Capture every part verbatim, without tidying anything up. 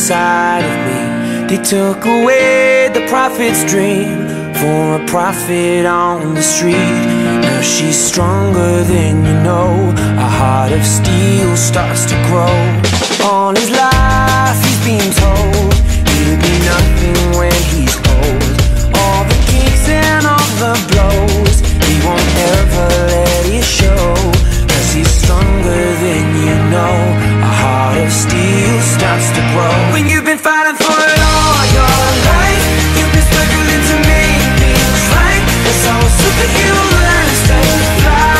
inside of me. They took away the prophet's dream for a prophet on the street. Now she's stronger than you know. A heart of steel starts to grow. All his life he's been told he'll be nothing when he's old. All the kicks and all the blows, he won't ever let it show. Cause he's stronger than you know. A heart of steel starts to grow. When you've been fighting for it all your life, you've been struggling to make things right. That's how a superhero learns to fly.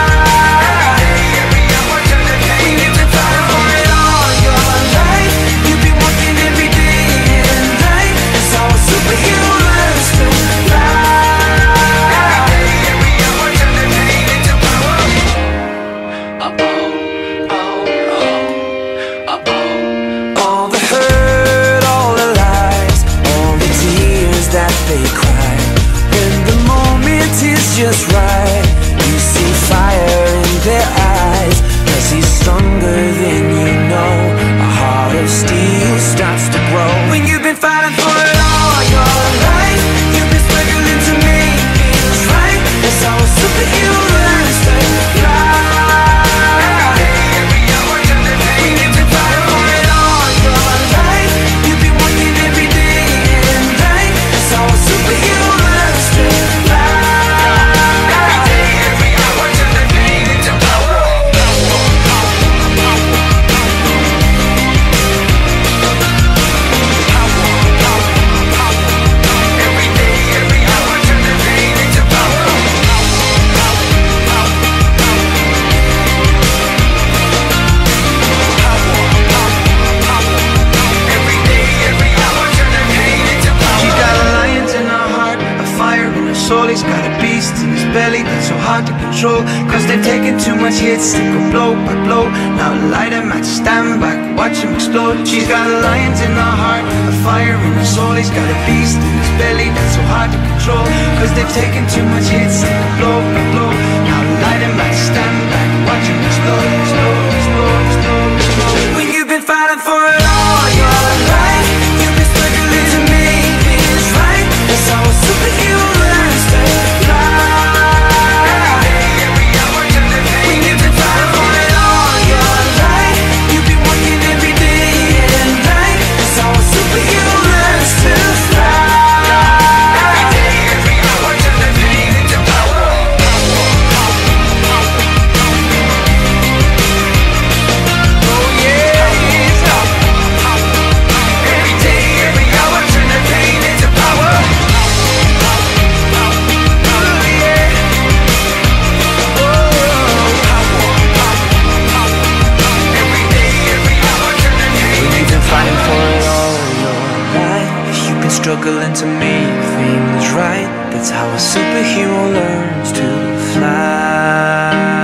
When you've been fighting for it all your life, you've been working every day and night. That's how a superhero learns to fly. All the hurt, all the lies, all the tears that they cry. When the moment is just right, you see fire in their eyes. Cause he's stronger than you know. A heart of steel starts to grow. When you've been fighting for it all your life, you've been struggling to make things right. That's how a superhero learns to fly. He's got a beast in his belly that's so hard to control. Cause they've taken too much hits, they go blow by blow. Now light him at stand back, watch him explode. She's got lions in her heart, a fire in her soul. He's got a beast in his belly that's so hard to control. Cause they've taken too much hits, they go blow by blow. Now light him at stand back, watch him explode, explode, explode, explode, explode. When you've been fighting for it all your life, you've been struggling to make things right. That's how a superhero learns to fly. When you've been fighting for it all your life, you've been working every day and night. That's how a superhero learns to fly. Every day, every hour, turn the pain into power. Oh yeah, every day, every hour, turn the pain into power. Fighting for it all your life, you've been struggling to make things right. That's how a superhero learns to fly.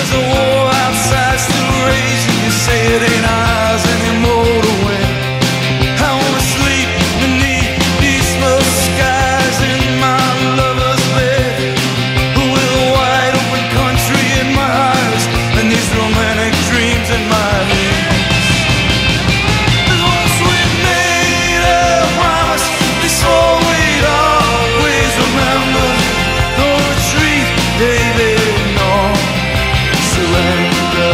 there's a war outside still raging. You say it ain't ours anymore to win. I wanna sleep beneath these smoke skies in my lover's bed, with a wide open country in my eyes and these romantic dreams in my head. Once we made a promise, we swore we'd always remember. No retreat, baby, no surrender.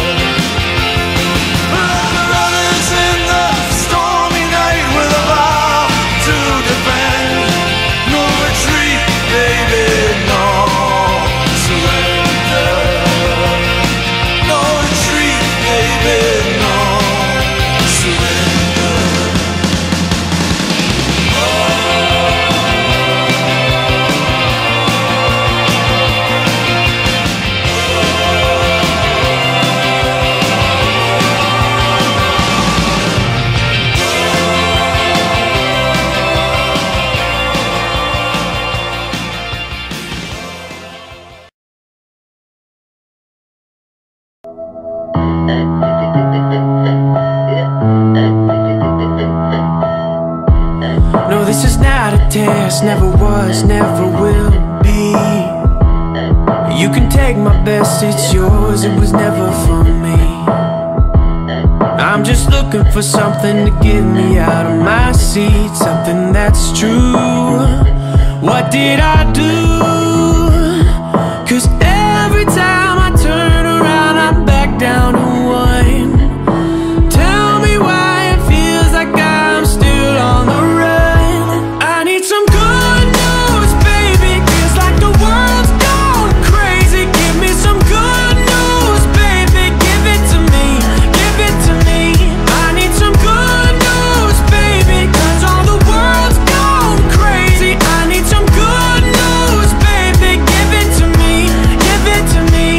I'm runners in the stormy night with a vow to defend. No retreat, baby, no surrender. No retreat, baby, no surrender. No, this is not a test, never was, never will be. You can take my best, it's yours, it was never for me. I'm just looking for something to get me out of my seat, something that's true. What did I do? 'Cause every time I turn around, I'm back down to one. Tell me why it feels like I'm still on the run. I need some good news, baby, 'cause like the world's gone crazy. Give me some good news, baby, give it to me, give it to me. I need some good news, baby, 'cause all the world's gone crazy. I need some good news, baby, give it to me, give it to me.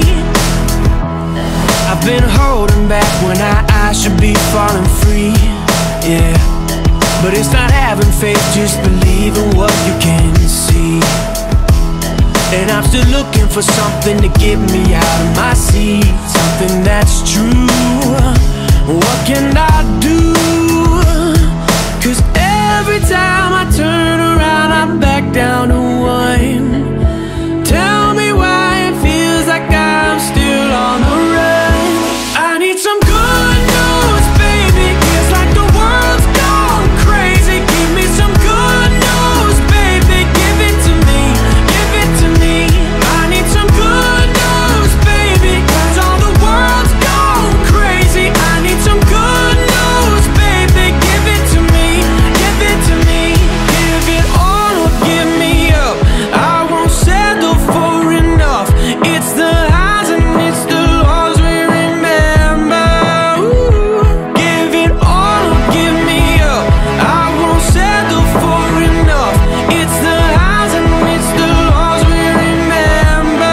I've been holding back when I, I should be falling free, yeah. But it's not having faith, just believing what you can see. And I'm still looking for something to get me out of my seat, something that's true. What can I do? 'Cause every time I turn around, I'm back down to one. Tell me why it feels like I'm still on the run. I need some good news, baby, 'cause like the world's gone crazy. Give me some good news, baby, give it to me, give it to me. I need some good news, baby, 'cause all the world's gone crazy. I need some good news, baby, give it to me, give it to me. Give it all or give me up, I won't settle for enough. It's the highs and it's the lows we remember. Ooh. Give it all or give me up, I won't settle for enough. It's the highs and it's the lows we remember.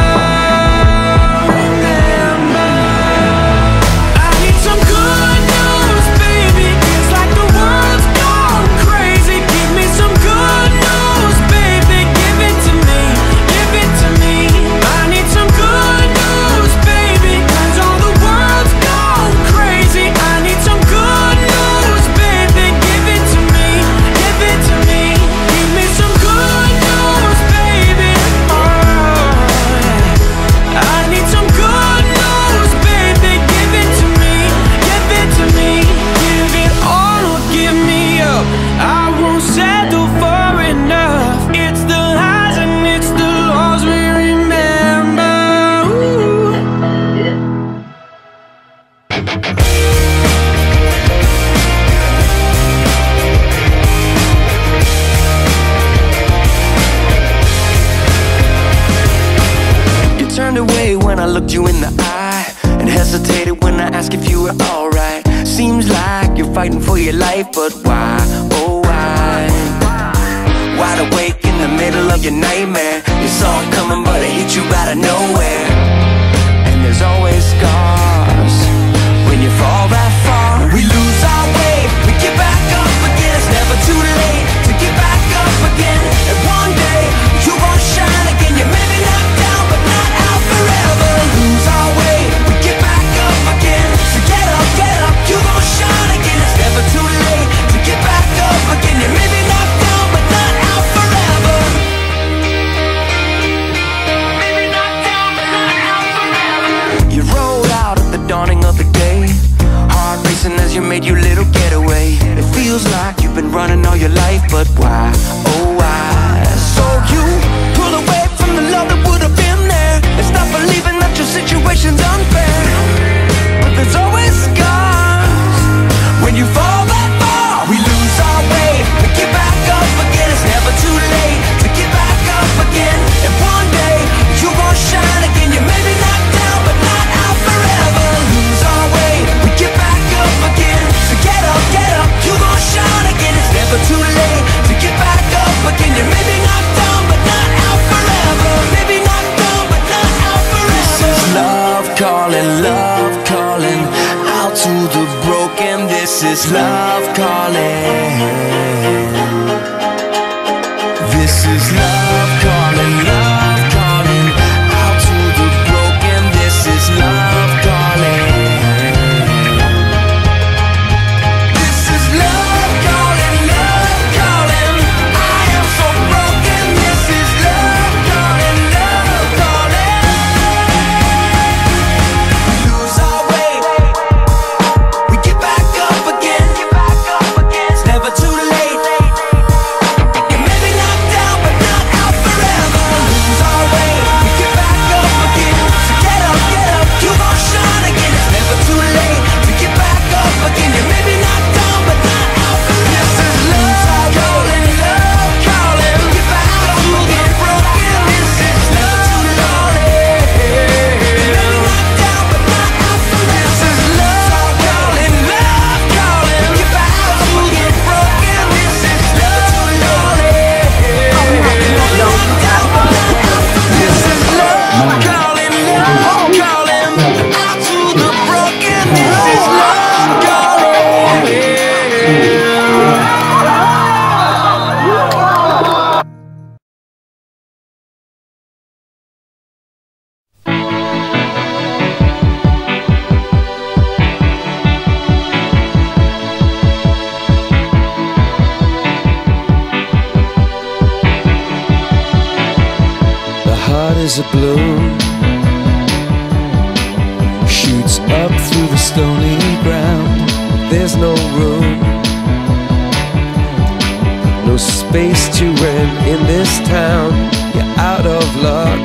Remember. I need some good news, baby, 'cause like the world's gone crazy. Give me some good news, baby, give it to me, give it to me. I need some good news, baby, 'cause all the world's gone crazy. I need some good news, baby, give it to me, give it to me. Give me some good news, baby. Oh, I need some good news, baby, give it to me, give it to me. Give it all or give me up, I won't settle for enough. It's the highs and it's the lows we remember. Ooh. You turned away when I looked you in the eye, and hesitated when I asked if you were alright. Seems like you're fighting for your life, but why, oh why? Wide awake in the middle of your nightmare, you saw it coming but it hit you out of nowhere. And there's always scars when you fall that far. We lose our way, we get back up again. It's never too late to get back up again. And one day you gon' shine again. You may be knocked down but not out forever. Lose our way, we situation's unfair, but there's always scars. When you fall that far, we lose our way. We get back up again, it's never too late to get back up again. And one day, you gon' shine again. You may be knocked down, but not out forever. Lose our way, we get back up again. So get up, get up, you gon' shine again. It's never too late to get back up again. You may be knocked down, but not out forever. Maybe knocked down, but not out forever. This is love calling, love calling out to the broken. This is love calling. This is love calling, love calling out to the broken. This is love calling. This is love calling, love calling. I am so broken. This is love calling, love calling. We lose our way, we get back up again. It's never too late. You may be knocked down, but not out forever. Lose our way, we get back up again. So get up, get up, you gon' shine again. It's never too late to get back up again. You may be knocked down, but not out forever. This is love calling, love calling. Get back up to the broken. This is never too late. You may be knocked down, but not out forever. This is love calling, love calling. Get back up to the broken. This is never too late. This is love calling, love calling out to the broken. This is love calling. The heart is a bloom, shoots up through the stony ground. There's no room, no space to rent in this town. You're out of luck,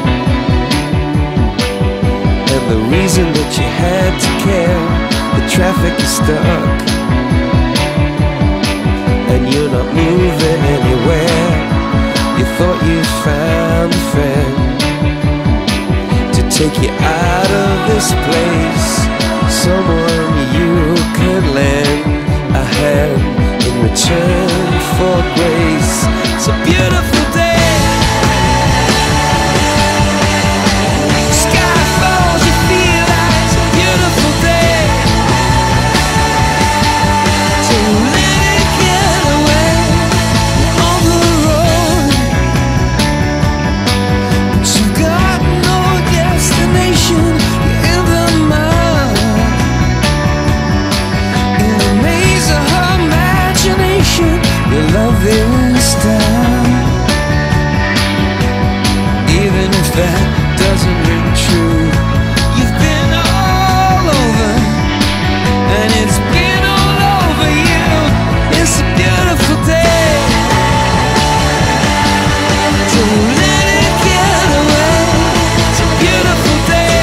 and the reason that you had to care, the traffic is stuck, and you're not moving anywhere. You thought you found a friend to take you out of this place, someone you could lend a hand in return for grace. It's a beautiful day. Sky falls, you feel like it's a beautiful day. So let it get away on the road. But you've got no destination. You're in the mud, in the maze of her imagination. Your love is down, even if that doesn't ring true. You've been all over, and it's been all over you. It's a beautiful day. So let it get away. It's a beautiful day.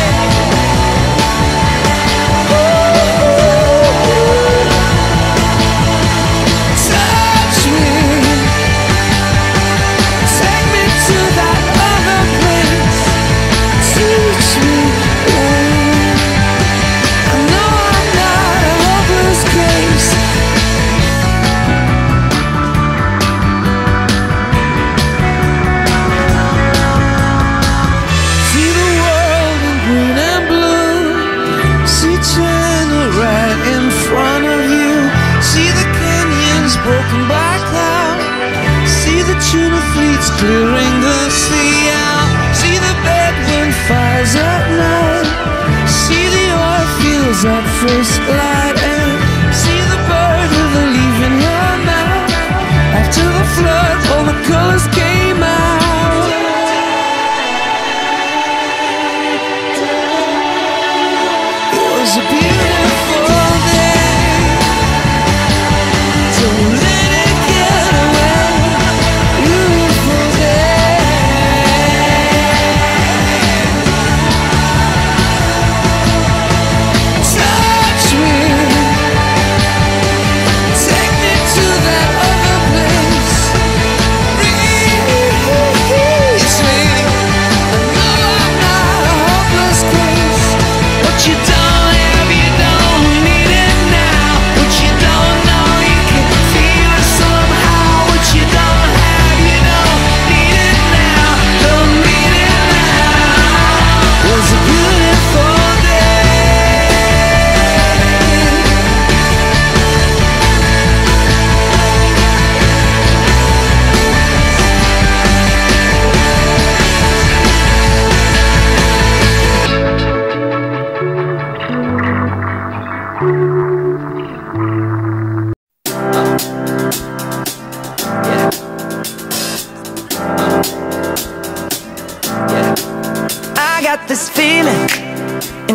Touch me, take me to that other place. Teach me, babe. I know I'm not a hopeless case. See the world in green and blue. See China right in front of you. See the canyons broken by cloud. See the tuna fleets clearing the sea out. See the bedroom fires at night. See the oil fields at first light. And see the bird with a leaf in her mouth. After the flood, all the colors came out. It was a beautiful day. So let it get away. Beautiful day.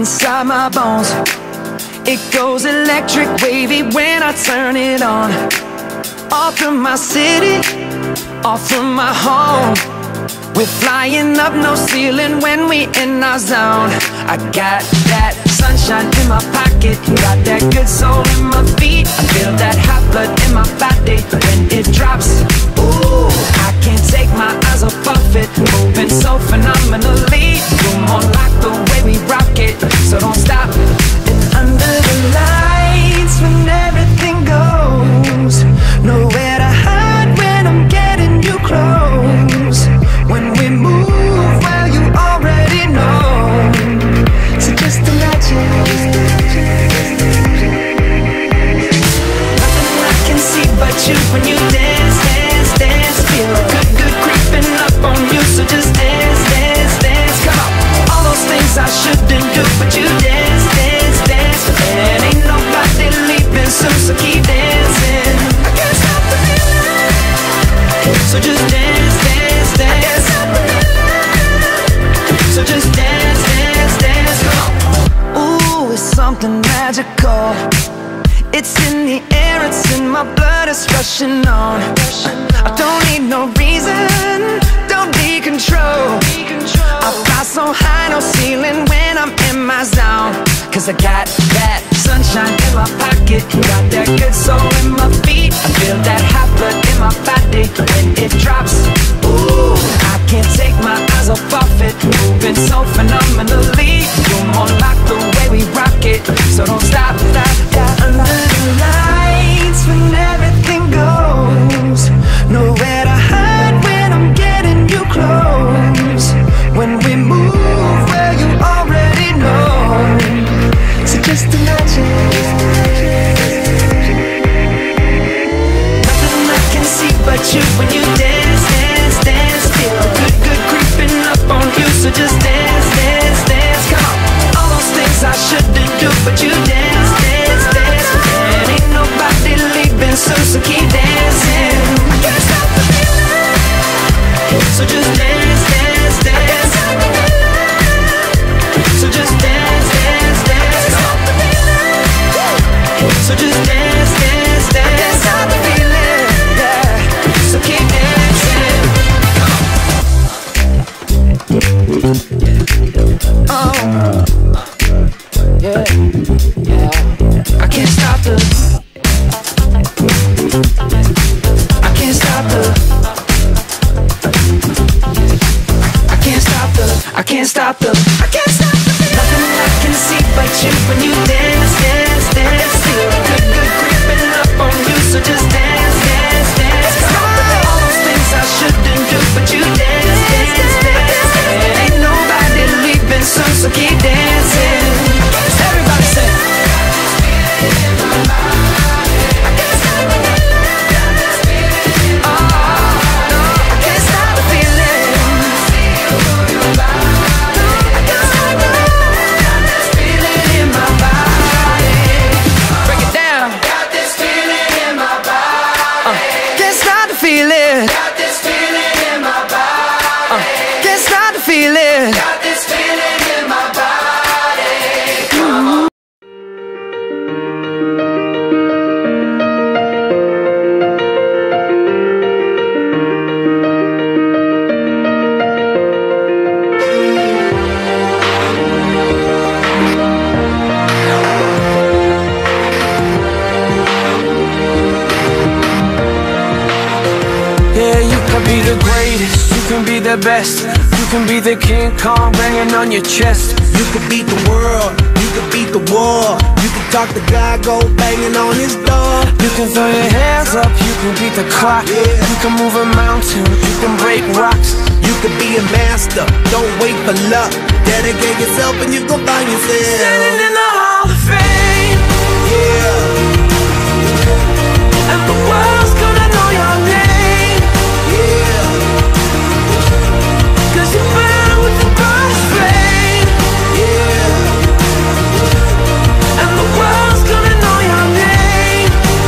inside my bones. It goes electric wavy when I turn it on. All through my city, all through my home. We're flying up, no ceiling when we in our zone. I got that sunshine in my pocket, got that good soul in my feet. I feel that hot blood in my body when it drops. Ooh, I can't take my eyes off of it, moving so phenomenally. Room on lock the way we rock it, so don't stop. And under the lights when everything goes, nowhere to hide when I'm getting you close. When we move, well, you already know. So just imagine. Nothing I can see but you when you dance, dance, dance. Feel good, good creeping up on you. So just dance, dance, dance. Come on. All those things I shouldn't do, but you dance, dance, dance. And ain't nobody leaving soon, so keep dancing. I can't stop the feeling. So just dance, dance, dance. So just dance, dance, dance, come on. Ooh, it's something magical. It's in the air, it's in my blood, it's rushing on. I don't need no reason, don't need control. I fly so high, no ceiling when I'm in my zone. Cause I got that sunshine in my pocket, got that good soul in my feet. I feel that hot blood in my body when it drops. Ooh, I can't take my eyes off of it, moving so phenomenally. You're more like the way we rock it, so don't stop, stop, stop. Under the lights when everything goes, nowhere to hide when I'm getting you close. When we move, well, you already know. So just imagine. Nothing I can see but you when you dance, dance, dance. Feel good, good creeping up on you. So just dance, dance, dance. Come on. All those things I shouldn't do, but you dance, dance, dance. And ain't nobody leaving soon, so keep dancing. I can't stop the feeling. So just dance, dance, dance. So just dance, dance, dance. Stop the feeling. So just dance, dance, dance. I can't stop the feeling. Yeah. So keep dancing. Oh, yeah, yeah. I can't stop the. I can't stop the. I can't stop the. I can't stop the. I can't stop the. Nothing I can see but you when you dance, dance, dance. Feel good, good creeping up on you. So just dance, dance, dance. All those things I shouldn't do, but you dance, dance, dance. And ain't nobody leaving soon, so keep dancing. Everybody say. The best. You can be the King Kong banging on your chest. You could beat the world, you could beat the war. You can talk to God, go banging on his door. You can throw your hands up, you can beat the clock. Yeah. You can move a mountain, you can break rocks. You could be a master, don't wait for luck. Dedicate yourself and you gon' find yourself standing in the Hall of Fame. Yeah. And the world's gonna know your name. Yeah. Cause you burn with the brightest flame. Yeah. And the world's gonna know your name.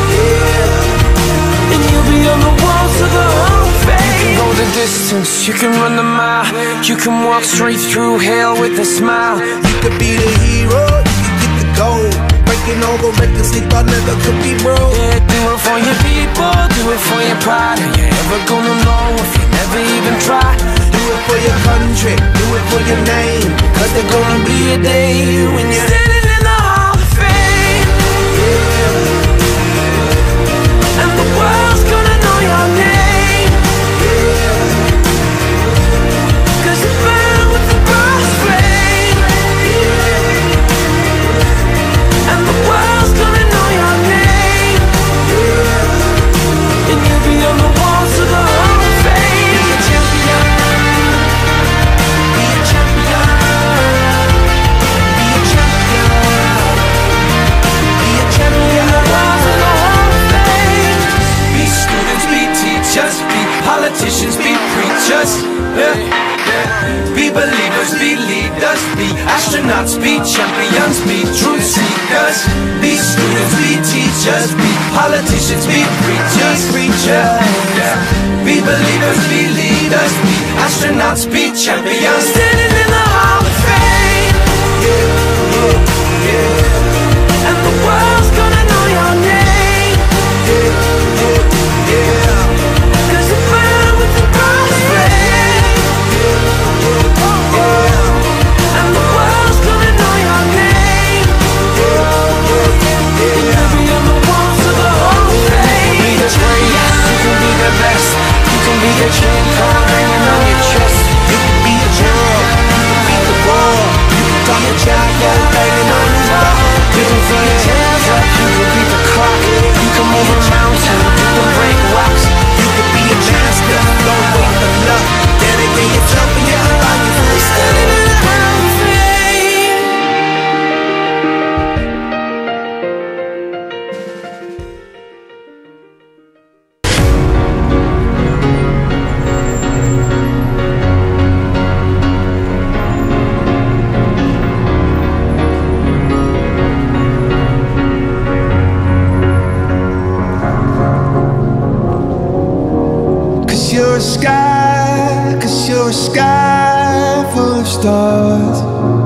Yeah. And you'll be on the walls of the Hall of Fame. You can go the distance, you can run the mile. You can walk straight through hell with a smile. You could be the hero recklessly thought never could be broke. Yeah, do it for your people, do it for your pride. Are you ever gonna know if you never even try? Do it for your country, do it for your name, cause there's gonna be a day when you're standing in the Hall of Fame. Yeah. And the world's gonna know your name. Yeah. Cause you burn with the brass flame. Yeah. And the world's gonna know your name. Yeah. And you'll be on the walls of the Hall of Fame. Be a champion. Be a champion. Be a champion. Be a champion. The walls of the Hall of Fame. Be students, be teachers, be politicians, be preachers. Yeah. Be believers, be leaders, be astronauts, be champions, be truth seekers. Be students, be teachers, be politicians, be preachers, preachers. Yeah. Be believers, be leaders, be astronauts, be champions. Standing in the Hall of Fame. Yeah, yeah, yeah. And the world's gonna know your name. Yeah, yeah, yeah. Cause you burn with the brass flame. Yeah, yeah, yeah. And the world's gonna know your name. Yeah, yeah, yeah. You'll be on the walls of the Hall of Fame. You can be the greatest, you can be the best. You can be the champ card hanging on your chest. You can be a general, you can beat the war, you can talk a child banging on his door. You can throw your hands up, you can beat the clock. You can move a mountain, you can break rocks. You can be a master, don't wait for luck. Dedicate yourself and your life is Standing in the Hall of Fame. Cause you're a sky, cause you're a sky full of stars.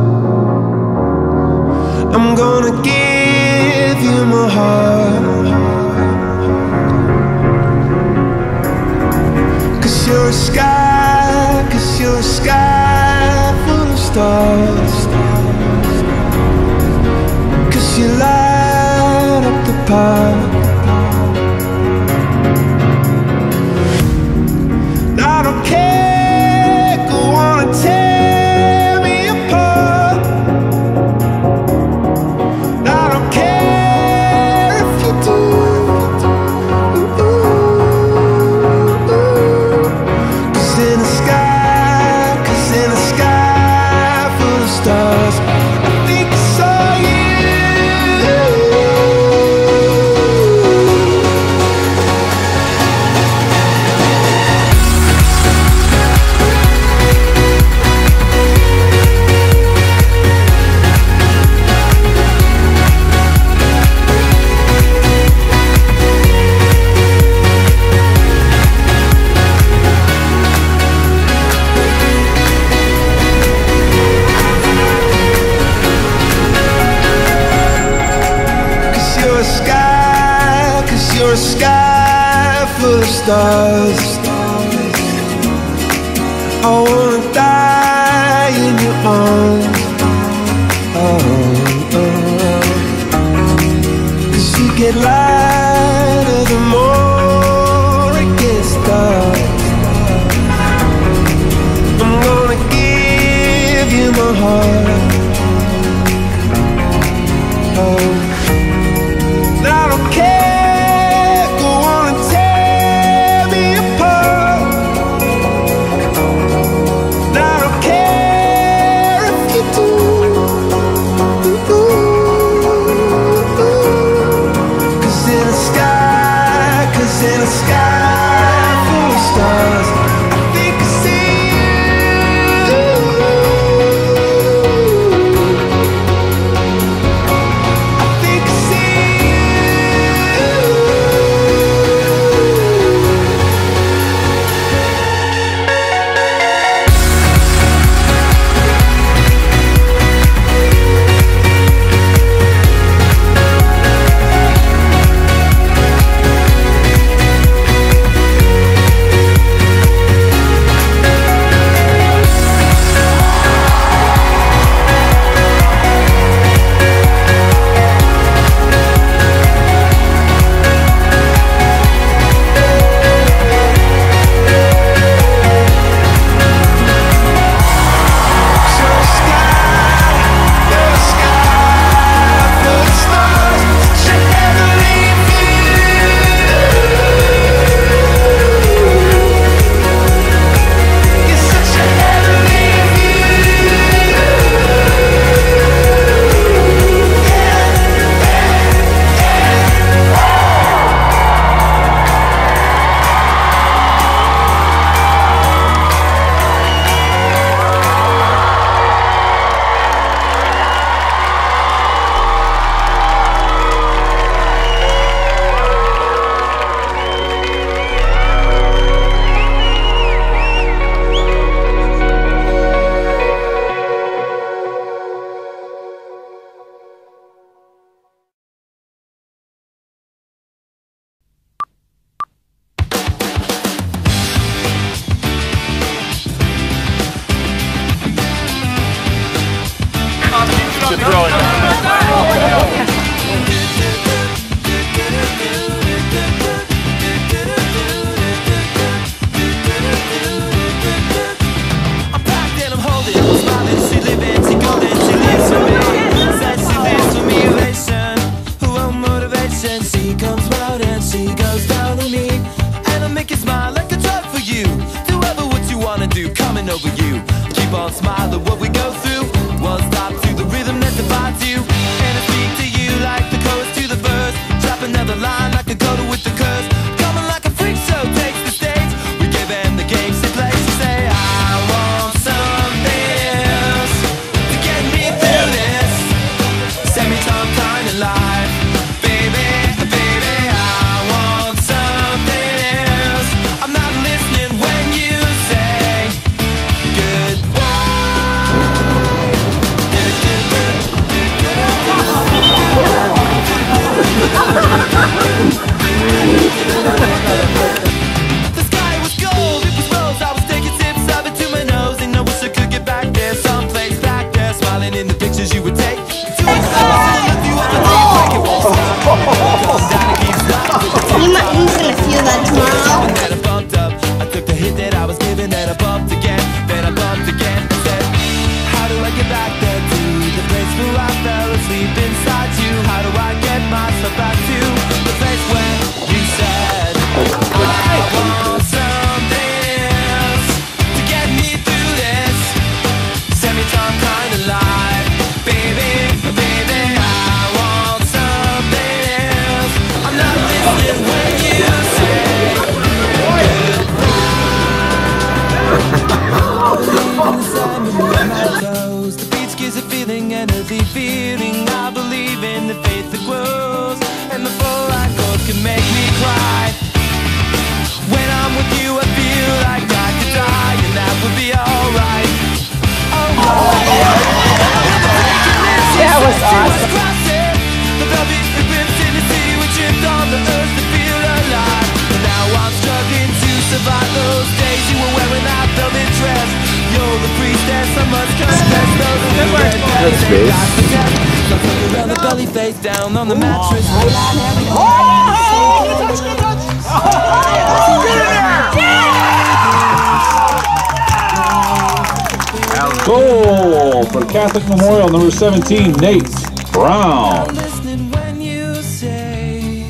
I'm gonna give you my heart. Cause you're a sky, cause you're a sky full of stars. Cause you light up the park. I don't care, go on and tear me apart. I don't care if you do. Cause in the sky, cause in the sky full of stars, I think I saw you. You're a sky, cause you're a sky full of stars. I wanna die in your arms. Oh, oh. Cause you get lighter the more it gets dark. I'm gonna give you my heart. Oh. I don't care, go on and tear me apart. I don't care if you do. Cause in the sky, cause in the sky full of stars, I think I see you. I think smile at what we go through. One stop to the rhythm that defines you, and I speak to you like the chorus to the verse. Drop another line like a coda with the curse. Coming like a freak show takes the stage. We give them the games to play. So say I want something else to get me through this. Send me some kind of life, baby, baby. I want something else. I'm not listening when you say the sky was gold, it was rose. I was taking sips of it to my nose, and I wish I could get back there, someplace back there, smiling in the pictures you would take. You might he's gonna feel that tomorrow. And then I bumped up. I took the hit that I was given, then I bumped again, then I bumped again. I said, how do I get back there to the place where I fell asleep inside you? How do I get myself back to the place where you said I want something else to get me through this? Send me some kind of life, baby, baby. I want something else. I'm not listening when you say the beach gives a feeling, energy feeling. I believe in the faith that grows, and the four line chords can make me cry. When I'm with you, I feel like I could die, and that would be alright. Alright. That was awesome. The velvet ripped in the sea, we tripped on the earth to feel alive. And now I'm struggling to survive those days you were wearing that velvet dress. You're the priestess, I must confess. Those are the red That's good. around the belly, face down on the mattress. Goal for Catholic Memorial, number seventeen, Nate Brown. Listening when you say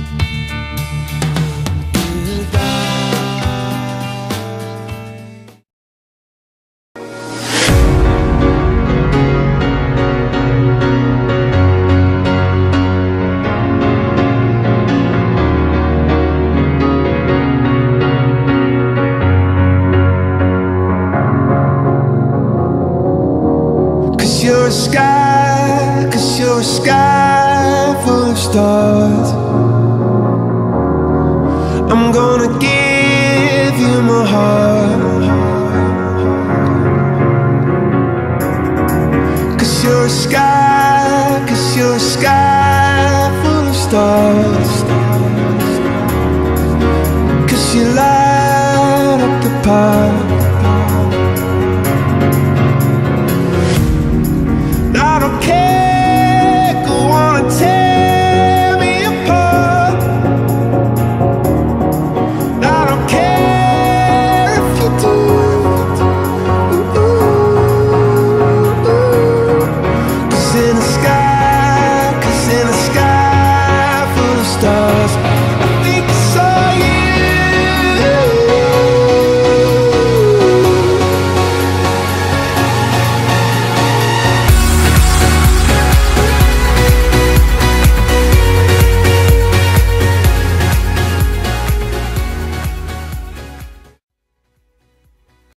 You're a sky, cause you're a sky full of stars. I'm gonna give you my heart, cause you're a sky, cause you're a sky full of stars.